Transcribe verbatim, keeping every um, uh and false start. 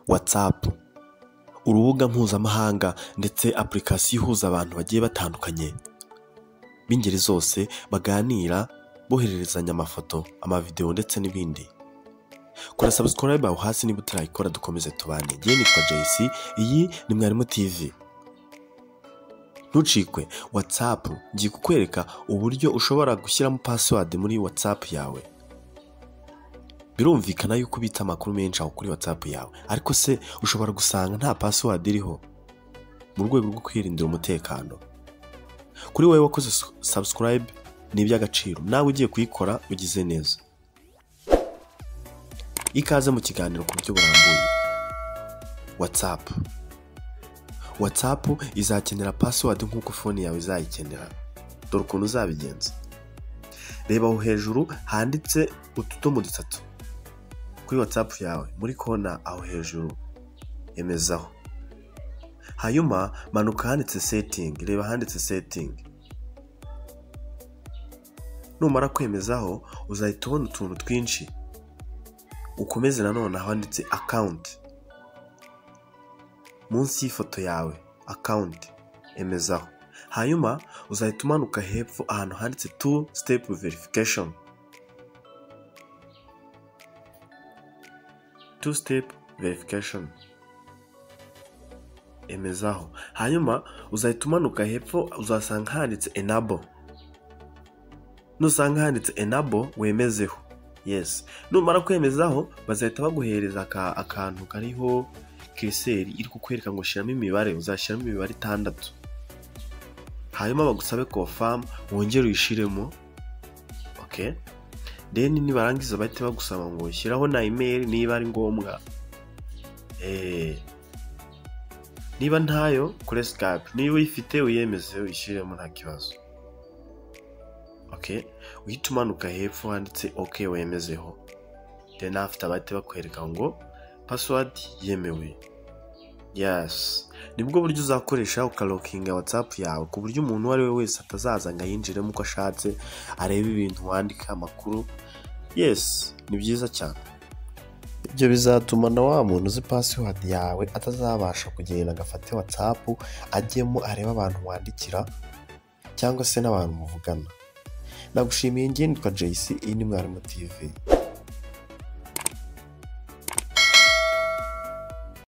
WhatsApp, urubuga mpuzamahanga ndetse application ihuza abantu bagiye batandukanye b'ingeri zose baganira bohererezanya amafoto, amavideo ndetse n'ibindi. Kora subscribe aho hasi niba utarayikora dukomeze tubane. Ngiye nitwa J C, iyi ni Mwarimu T V. Ntucikwe. WhatsApp ngiye kukwereka uburyo ushobora gushyiramo password muri WhatsApp yawe. Birumvikana yuko ubitsa amakuru menshi aho kuri WhatsApp yawe, ariko se ushobora gusanga nta password iriho mu rwego rwo kwirindira umutekano. Kuri wowe wakoze subscribe ni iby'agaciro, nawe ugiye kuyikora ugize neza. Ikaze mu kiganiro ku buryo burambuye. WhatsApp WhatsApp izakenera password nk'uko phone yawe izayikenera. Dore ukuntu uzabigenza. Reba aho hejuru handitse utudomo dutatu kuri WhatsApp yawe, muri kona aho hejuru emezaho. Hanyuma manuka handitse setting, reba handitse setting. Numara kwemezaho uzahita ubona utuntu twinshi. Ukomeze nanone handitse account. Munsi y'ifoto yawe account emezaho. Hanyuma uzahita umanuka hepfo ahantu handitse two step verification. Two step verification emezaho. Hanyuma uzahita umanuka hepfo uzasanga handitse enable. Nusanga handitse enable wemezeho. Yes. Numara kwemezaho bazahita baguhereza aka akantu kariho cursor iri kukwereka ngo shiramo imibare, uzashiramo imibare itandatu. Hanyuma bagusabe confirm wongere uyishiremo. Okay? Then nibarangiza bahita bagusaba ngo shyiraho na email niba ari ngombwa. Eh Niba ntayo kuri Skype, niba uyifite uyemeze uyishiremo nta kibazo. Okay? Uhita umanuka hepfo handitse okay wemezeho. Then after bahita bakwereka ngo password yemewe. Yes. Nibwo buryo uzakoresha ukalokinga WhatsApp yawe ku buryo umuntu wari we wese atazaza ngo yinjiremo uko ashatse arebe ibintu wandika amakuru. Yes, ni byiza cyane. Ibyo bizatuma na wa muntu uzi password yawe atazabasha kugenda agafata WhatsApp ajyemo areba abantu wandikira cyangwa se n'abantu muvugana. Nagushimiye ngiye nitwa J C, iyi ni Mwarimu T V.